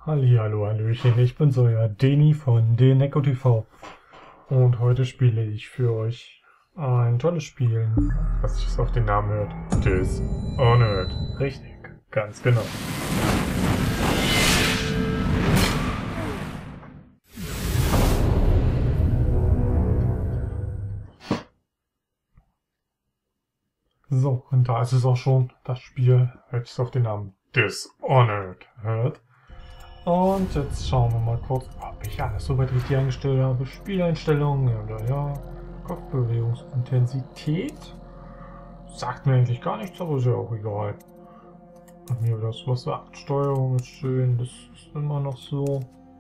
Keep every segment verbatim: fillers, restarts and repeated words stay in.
Hallihallo, Hallöchen, ich bin's, euer Deni von Deneko T V und heute spiele ich für euch ein tolles Spiel, was sich auf den Namen hört. Dishonored. Richtig, ganz genau. So, und da ist es auch schon, das Spiel, welches auf den Namen Dishonored hört. Und jetzt schauen wir mal kurz, ob ich alles soweit richtig eingestellt habe. Spieleinstellungen, ja, ja, ja. Kopfbewegungsintensität. Sagt mir eigentlich gar nichts, aber ist ja auch egal. Und mir das, was sagt. Steuerung ist schön, das ist immer noch so.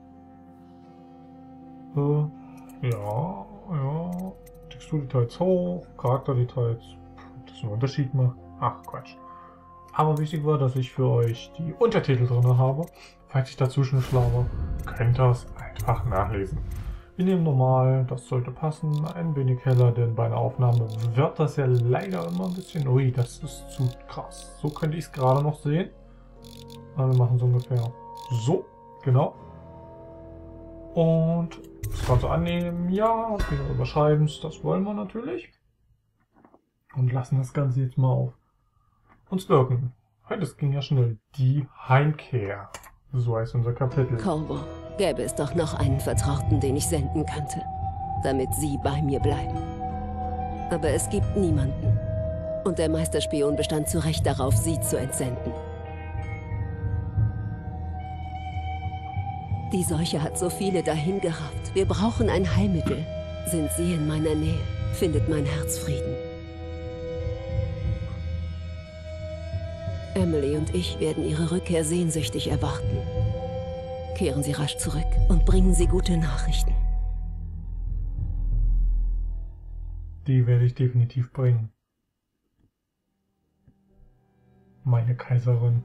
Äh, ja, ja. Texturdetails hoch, Charakterdetails. Das ist ein Unterschied macht. Ach, Quatsch. Aber wichtig war, dass ich für euch die Untertitel drin habe. Falls ich dazwischen schlaue, könnt ihr es einfach nachlesen. Wir nehmen normal, das sollte passen, ein wenig heller, denn bei einer Aufnahme wird das ja leider immer ein bisschen... Ui, das ist zu krass. So könnte ich es gerade noch sehen. Aber wir machen es ungefähr so, genau. Und das Ganze annehmen, ja, und wieder überschreiben, das wollen wir natürlich. Und lassen das Ganze jetzt mal auf uns wirken. Heute, das ging ja schnell. Die Heimkehr. So heißt unser Kapitel. Corvo, gäbe es doch noch einen Vertrauten, den ich senden könnte, damit Sie bei mir bleiben. Aber es gibt niemanden. Und der Meisterspion bestand zu Recht darauf, Sie zu entsenden. Die Seuche hat so viele dahingerafft. Wir brauchen ein Heilmittel. Sind Sie in meiner Nähe, findet mein Herz Frieden. Emily und ich werden Ihre Rückkehr sehnsüchtig erwarten. Kehren Sie rasch zurück und bringen Sie gute Nachrichten. Die werde ich definitiv bringen. Meine Kaiserin.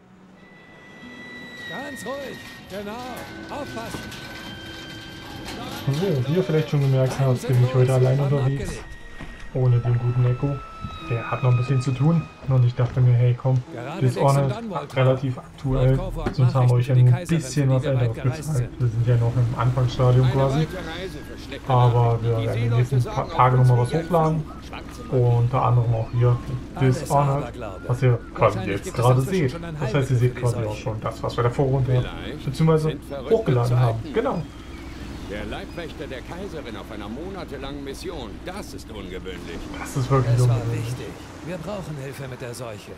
Ganz ruhig, genau, aufpassen. So, wie ihr vielleicht schon gemerkt habt, bin ich heute allein unterwegs. Ohne den guten Echo. Der hat noch ein bisschen zu tun. Und ich dachte mir, hey komm, Dishonored relativ aktuell. Sonst haben wir euch ja ein bisschen was älteres gezeigt. Wir sind ja noch im Anfangsstadium quasi. Aber wir werden in den nächsten paar Tagen nochmal was hochladen. Und unter anderem auch hier Dishonored, was ihr quasi jetzt gerade seht. Das heißt, ihr seht quasi auch schon das, was wir der Vorrunde beziehungsweise hochgeladen haben. Genau. Der Leibwächter der Kaiserin auf einer monatelangen Mission, das ist ungewöhnlich. Das ist wirklich Es war ungewöhnlich. wichtig. Wir brauchen Hilfe mit der Seuche.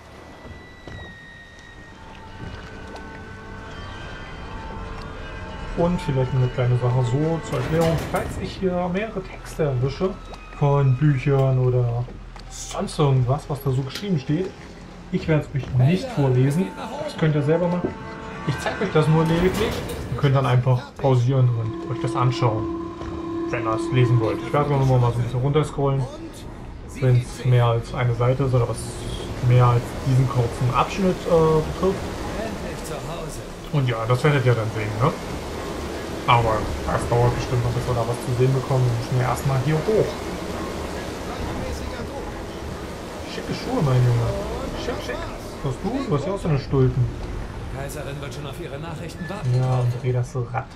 Und vielleicht eine kleine Sache so zur Erklärung, falls ich hier mehrere Texte erwische von Büchern oder sonst irgendwas, was da so geschrieben steht, ich werde es euch nicht vorlesen, das könnt ihr selber machen. Ich zeige euch das nur lediglich, ihr könnt dann einfach pausieren und euch das anschauen, wenn ihr es lesen wollt. Ich werde nur mal so ein bisschen runterscrollen, wenn es mehr als eine Seite ist oder was mehr als diesen kurzen Abschnitt äh, betrifft. Endlich zu Hause. Und ja, das werdet ihr dann sehen, ne? Aber das dauert bestimmt noch, bis wir da was zu sehen bekommen. Wir müssen ja erstmal hier hoch. Schicke Schuhe, mein Junge. Schick, schick. Was hast du? Du hast ja auch so eine Stulpen. Die Kaiserin wird schon auf ihre Nachrichten warten. Ja, und dreh das Rad.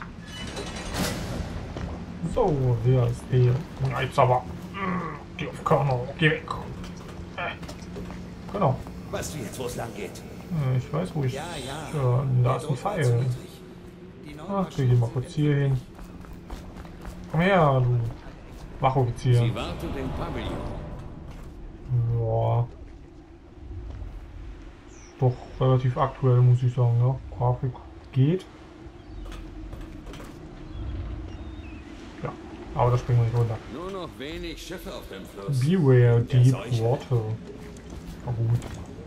So, wer ist der? Na, jetzt aber. Geh auf Körner. Geh weg. Äh. Genau. Weißt du jetzt, wo es lang geht? Äh, Ich weiß, wo ich... Ja, ja. Ja, da ist ein Pfeil. Ach, wir gehen mal kurz hier hin. Komm her, du Wachoffizier. Sie wartet im Pavillon. Ja. Ist doch relativ aktuell, muss ich sagen, ne? Grafik geht. Ja, aber da springen wir nicht runter. Nur noch wenig Schiffe auf dem Fluss. Beware Deep Water. Na gut.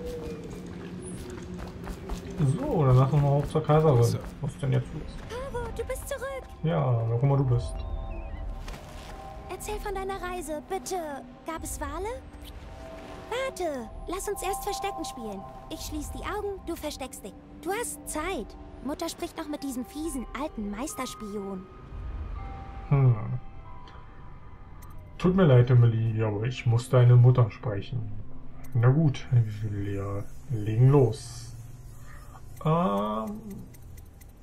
So, dann lassen wir mal hoch zur Kaiserin. Was ist denn jetzt los? Corvo, du bist zurück. Ja, wer auch immer du bist. Erzähl von deiner Reise, bitte. Gab es Wale? Warte, lass uns erst Verstecken spielen. Ich schließe die Augen, du versteckst dich. Du hast Zeit. Mutter spricht noch mit diesem fiesen, alten Meisterspion. Hm. Tut mir leid, Emily, aber ich muss deine Mutter sprechen. Na gut, wir legen los. Ähm,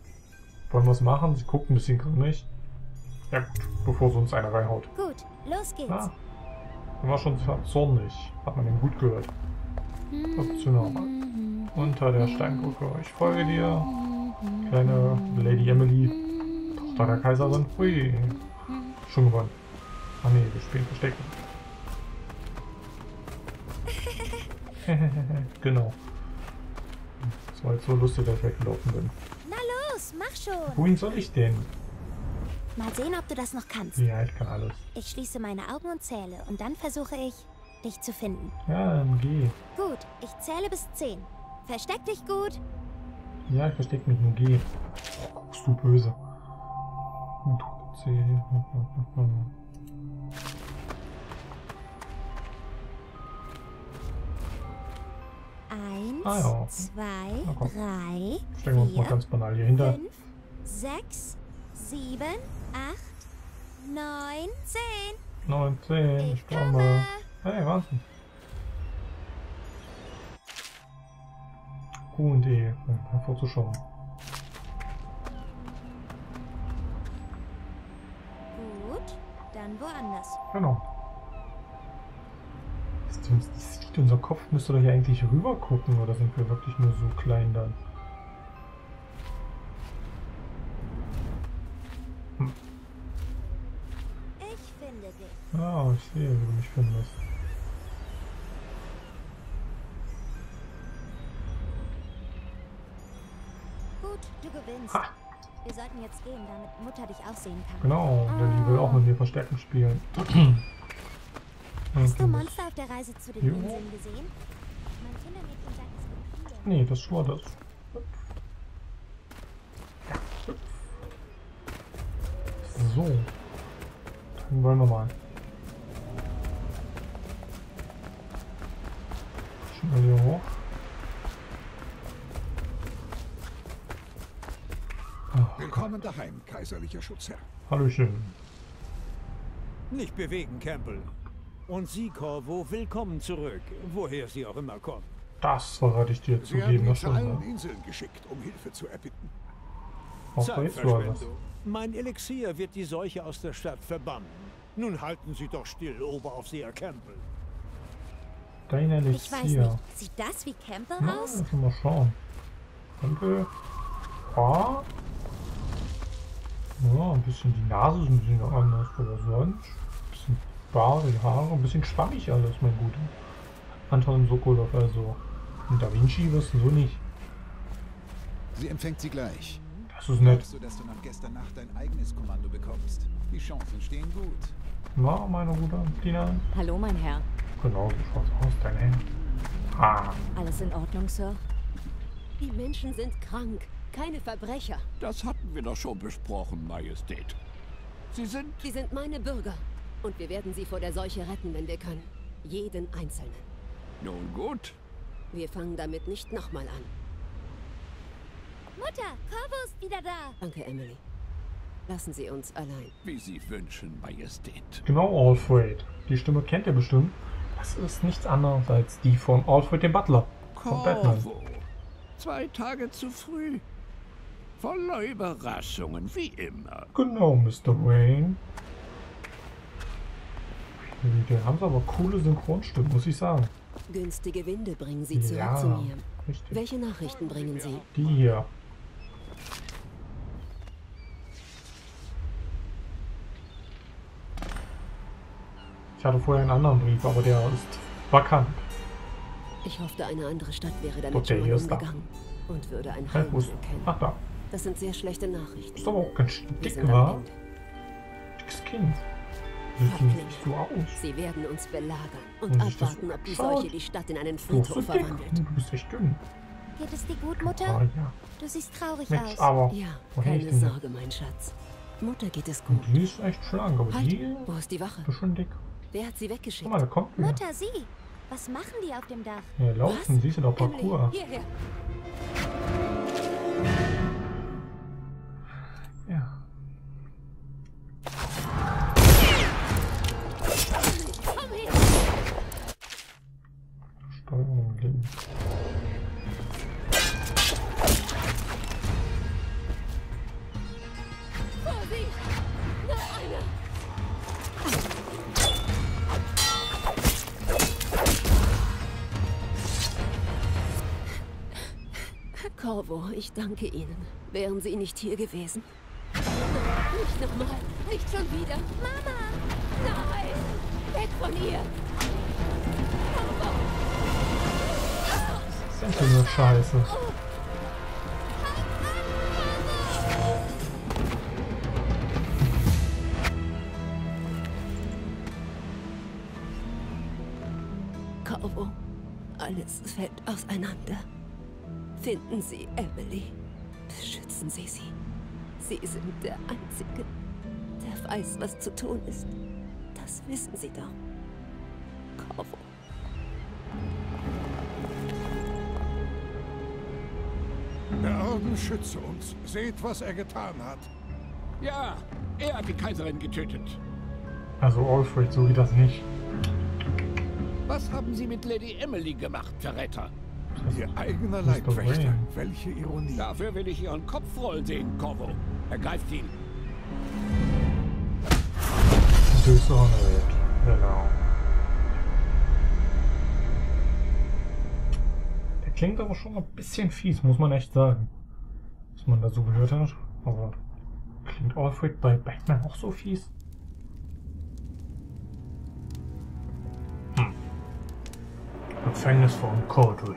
Wollen wir es machen? Sie guckt ein bisschen grimmig. Ja gut, bevor sie uns einer reinhaut. Gut, los geht's. Ah, war schon zornig. Hat man ihn gut gehört. Optional. Unter der Steinbrücke. Ich folge dir. Kleine Lady Emily. Tochter der Kaiserin. Hui. Schon gewonnen. Ah ne, wir spielen Verstecken. Genau. Das war jetzt so lustig, dass ich weggelaufen bin. Na los, mach schon. Wohin soll ich denn? Mal sehen, ob du das noch kannst. Ja, ich kann alles. Ich schließe meine Augen und zähle und dann versuche ich, dich zu finden. Ja, dann geh. Gut, ich zähle bis zehn. Versteck dich gut. Ja, ich versteck mich, nur geh. Oh, bist du böse. Und zehn. Eins, Ah, ja. zwei, Na komm. drei, Stecken wir uns mal vier, ganz banal hier hinter. fünf, sechs, sieben, acht, neun, zehn. neun, zehn. Ich Ich komme. komme. Hey, Wahnsinn. Q und E, um hervorzuschauen. Gut, dann woanders. Genau. Das, das sieht, unser Kopf müsste doch hier eigentlich rüber gucken, oder sind wir wirklich nur so klein dann? Hm. Ich finde dich. Ja, ich sehe, wie du mich findest. Gut, du gewinnst. Ha. Wir sollten jetzt gehen, damit Mutter dich auch sehen kann. Genau, denn die will auch mit mir Verstecken spielen. Hast du Monster auf der Reise zu den Jo. Inseln gesehen? Mein Kindermädchen sagt, es gibt viele. Nee, das war das. So. Dann wollen wir mal. Schnell hier hoch. Ach, Willkommen daheim, kaiserlicher Schutzherr. Hallöchen. Nicht bewegen, Campbell. Und Sie, Corvo, willkommen zurück, woher Sie auch immer kommen. Das verrate ich dir Sie zu haben jedem mich zu allen Stunde. Inseln geschickt, um Hilfe zu erbitten. Auch bei jetzt oder was? Zeitverschwendung. Mein Elixier wird die Seuche aus der Stadt verbannen. Nun halten Sie doch still, Oberaufseher Campbell. Dein Ich weiß Elixier. nicht. Sieht das wie Campbell Ja, aus? lass mal schauen. Tempel. Ah. Ja, ein bisschen die Nase ist ein bisschen anders, aber sonst. Ein bisschen Bart, die Haare, ein bisschen schwammig alles, mein Guter. Anton Sokolov, also. Und Da Vinci wirst du so nicht. Sie empfängt sie gleich. Das ist nett. Glaubst du, dass du nach gestern Nacht dein eigenes Kommando bekommst? Die Chancen stehen gut. Na, meine Gute, Tina. Hallo, mein Herr. Genau, so schaut's aus, dein Herr. Ah. Alles in Ordnung, Sir? Die Menschen sind krank, keine Verbrecher. Das hatten wir doch schon besprochen, Majestät. Sie sind... Sie sind meine Bürger. Und wir werden sie vor der Seuche retten, wenn wir können. Jeden Einzelnen. Nun gut. Wir fangen damit nicht nochmal an. Mutter, Corvo ist wieder da. Danke, Emily. Lassen Sie uns allein. Wie Sie wünschen, Majestät. Genau, Alfred. Die Stimme kennt ihr bestimmt. Das ist nichts anderes als die von Alfred dem Butler. Von Batman. Corvo. Zwei Tage zu früh. Voller Überraschungen, wie immer. Genau, Mister Wayne. Die haben sie aber coole Synchronstimmen, muss ich sagen. Günstige Winde bringen Sie zurück Ja, zu mir. richtig. Welche Nachrichten bringen Sie? Die hier. Ich hatte vorher einen anderen Brief, aber der ist vakant. Ich hoffte, eine andere Stadt wäre Doch, damit der schon hier mal ist da. umgegangen und würde ein Hey, wo Heilmittel ist... kennen. Ach da. Das sind sehr schlechte Nachrichten. Ist aber auch ganz schön Wir dick, sind am wa? Ende. Dickes Kind. Sieht nicht so aus. Sie werden uns belagern und Und sich das abwarten, ob die schaut. Seuche die Stadt in einen Du bist so Friedhof dick. verwandelt. Du bist echt dünn. Geht es dir gut, Mutter? Ah ja. Du siehst traurig Mensch, aus. aber... Ja, woher ich keine denn hier? Sorge, mein Schatz. Mutter geht es gut. Und die ist echt schlank, aber Halt, die wo ist die Wache? ist schon dick. Wer hat sie Guck weggeschickt? mal, da kommt wer. Mutter, sieh. Was machen die auf dem Dach? Ja, laufen, Was? siehst du doch Emily, Parcours. hierher. Ja. Komm her! Steuerung links. Corvo, ich danke Ihnen. Wären Sie nicht hier gewesen? Nicht nochmal. Nicht schon wieder. Mama! Nein! Weg von ihr! Corvo! Das ist einfach nur Scheiße. Corvo, alles fällt auseinander. Finden Sie Emily. Beschützen Sie sie. Sie sind der Einzige, der weiß, was zu tun ist. Das wissen Sie doch. Corvo. Der Orden schütze uns. Seht, was er getan hat. Ja, er hat die Kaiserin getötet. Also Alfred, so geht das nicht. Was haben Sie mit Lady Emily gemacht, Verräter? Ihr eigener Mister Leibwächter. Wayne. Welche Ironie. Dafür will ich Ihren Kopf rollen sehen, Corvo. Ergreift ihn. Dishonored. Genau. Der klingt aber schon ein bisschen fies, muss man echt sagen. Was man da so gehört hat. Aber klingt Alfred bei Batman auch so fies? Hm. Gefängnis von Coldridge.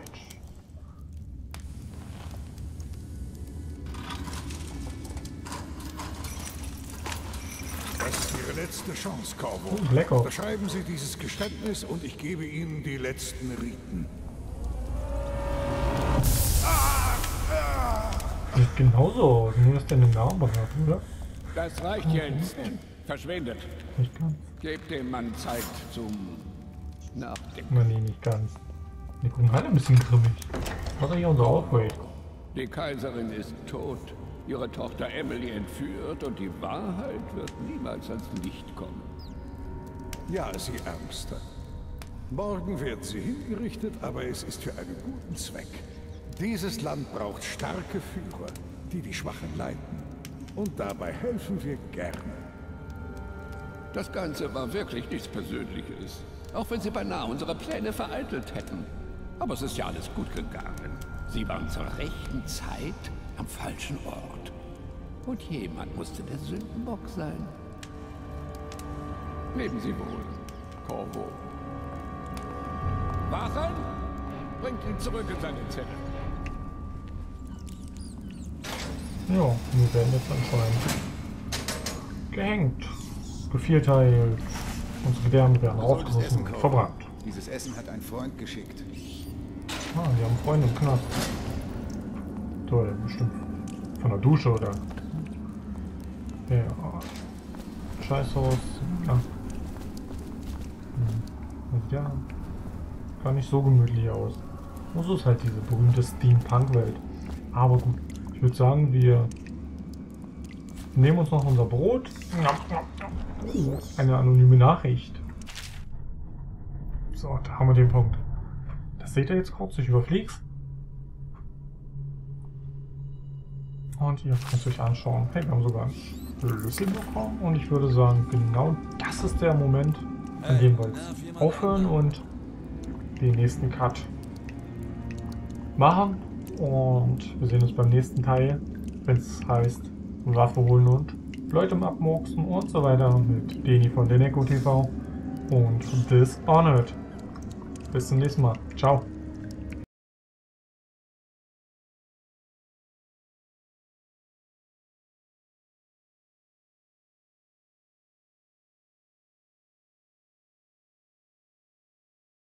Das ist Ihre letzte Chance, Corvo. Oh, Black Ops. Unterschreiben Sie dieses Geständnis und ich gebe Ihnen die letzten Riten. Sieht genauso aus, nur dass der eine Narbe hat, oder? Das reicht jetzt. Verschwindet. Nicht ganz. Gebt dem Mann Zeit zum Nachdenken. Na nee, nicht ganz. Die gucken alle ein bisschen grimmig. Was ist hier unser Alfred? Die Kaiserin ist tot, ihre Tochter Emily entführt und die Wahrheit wird niemals ans Licht kommen. Ja, Sie Ärmster. Morgen werden Sie hingerichtet, aber es ist für einen guten Zweck. Dieses Land braucht starke Führer, die die Schwachen leiten. Und dabei helfen wir gern. Das Ganze war wirklich nichts Persönliches. Auch wenn Sie beinahe unsere Pläne vereitelt hätten. Aber es ist ja alles gut gegangen. Sie waren zur rechten Zeit am falschen Ort. Und jemand musste der Sündenbock sein. Leben Sie wohl, Corvo. Wachen! Bringt ihn zurück in seine Zelle. Ja, wir werden jetzt anscheinend gehängt, gevierteilt, unsere Gedärme werden aufgerissen und verbrannt. Dieses Essen hat ein Freund geschickt. Ah, wir haben Freunde im Knast. Toll, bestimmt von der Dusche oder... Ja, Scheißhaus, ja. Hm. Ja, gar nicht so gemütlich aus. Und so ist halt diese berühmte Steampunk-Welt. Aber gut, ich würde sagen, wir nehmen uns noch unser Brot. Eine anonyme Nachricht. So, da haben wir den Punkt. Das seht ihr jetzt kurz, ich überflieg's. Und ihr könnt es euch anschauen. Hey, wir haben sogar einen Schlüssel bekommen. Und ich würde sagen, genau das ist der Moment, an dem wir jetzt aufhören und den nächsten Cut machen. Und wir sehen uns beim nächsten Teil, wenn es heißt Waffe holen und Leute abmurksen und so weiter mit Deni von Deneco T V und Dishonored. Bis zum nächsten Mal. Ciao.